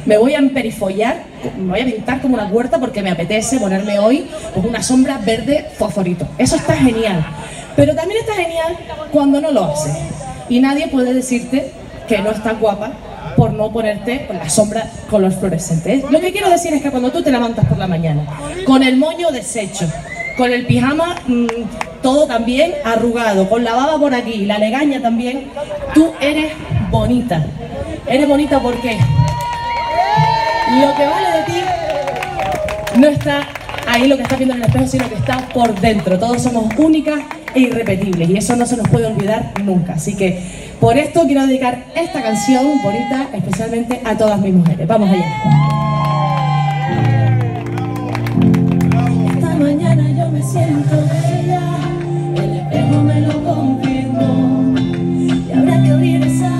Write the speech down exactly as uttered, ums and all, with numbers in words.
Me voy a emperifollar, me voy a pintar como una huerta porque me apetece ponerme hoy pues, una sombra verde fosforito. Eso está genial. Pero también está genial cuando no lo haces. Y nadie puede decirte que no estás guapa por no ponerte con la sombra color fluorescente. Lo que quiero decir es que cuando tú te levantas por la mañana, con el moño deshecho, con el pijama mmm, todo también arrugado, con la baba por aquí, la legaña también, tú eres bonita. Eres bonita porque lo que vale de ti no está ahí lo que estás viendo en el espejo, sino que está por dentro. Todos somos únicas e irrepetibles y eso no se nos puede olvidar nunca. Así que por esto quiero dedicar esta canción bonita especialmente a todas mis mujeres. Vamos allá. Esta mañana yo me siento bella, el espejo me lo confirmó y habrá que abrir esa